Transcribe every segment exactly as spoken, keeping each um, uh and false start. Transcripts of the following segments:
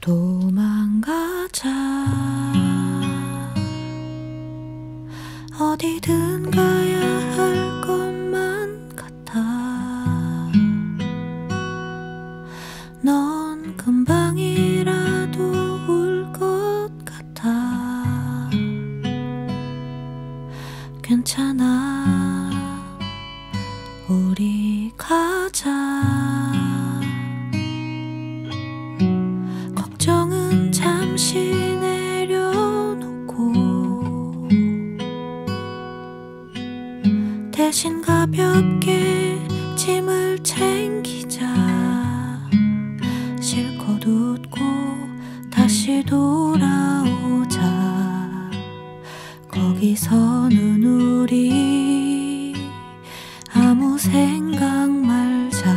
도망가자. 어디든 가야 할 것만 같아. 넌 금방이라도 올 것 같아. 괜찮아, 우리 가자. 걱정은 잠시 내려놓고 대신 가볍게 짐을 챙기자. 실컷 웃고 다시 돌아오자. 거기서는 우리 아무 생각 말자.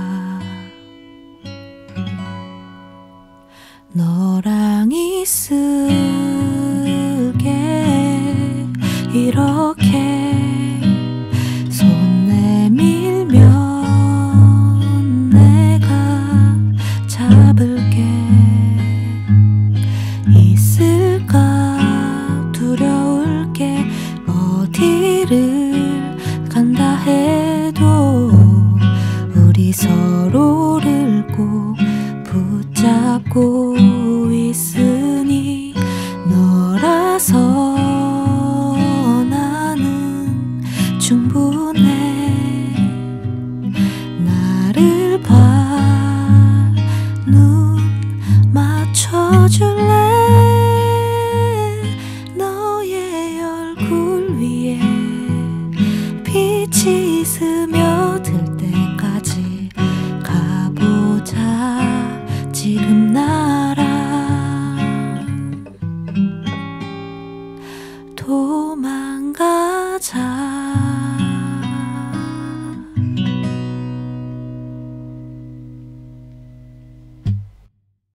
너랑 있을게. 이렇게 손 내밀면 내가 잡을게. 있을까 두려울게. 어디를 간다 해도 우리 서로를 꼭 붙잡고 있을